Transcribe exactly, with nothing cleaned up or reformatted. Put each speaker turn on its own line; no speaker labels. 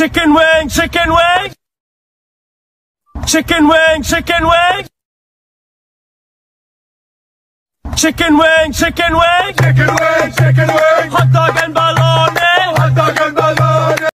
Chicken wing, chicken wing. Chicken wing, chicken wing. Chicken wing, chicken wing.
Chicken wing, chicken wing.